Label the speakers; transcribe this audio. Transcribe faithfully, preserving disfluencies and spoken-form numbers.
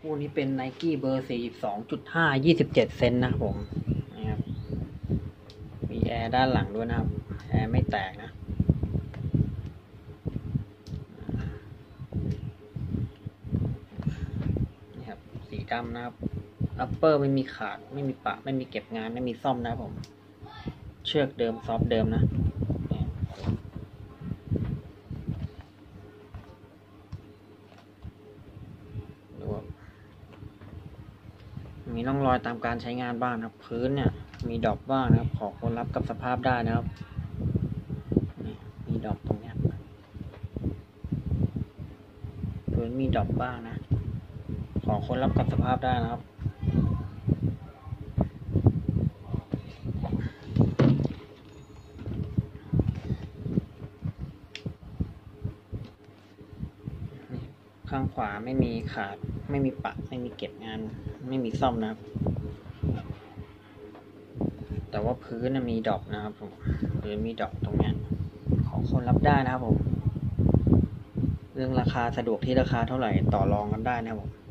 Speaker 1: คู่นี้เป็น Nike เบอร์ สี่สิบสองจุดห้า ยี่สิบเจ็ด เซนนะครับผมนะครับมีแอร์ด้านหลังด้วยนะครับแอร์ไม่แตกนะนี่ครับสีดำนะครับอัปเปอร์ไม่มีขาดไม่มีปะไม่มีเก็บงานไม่มีซ่อมนะครับผมเชือกเดิมซอฟเดิมนะมีร่องรอยตามการใช้งานบ้างนะครับพื้นเนี่ยมีดรอปบ้างนะครับขอคนรับกับสภาพได้นะครับมีดรอปตรงนี้พื้นมีดรอปบ้างนะขอคนรับกับสภาพได้นะครับข้างขวาไม่มีขาดไม่มีปะไม่มีเก็บงานไม่มีซ่อมนะครับแต่ว่าพื้นมีดรอปนะครับผมพื้นมีดรอปตรงนี้ขอคนรับได้นะครับผมเรื่องราคาสะดวกที่ราคาเท่าไหร่ต่อรองกันได้นะครับผม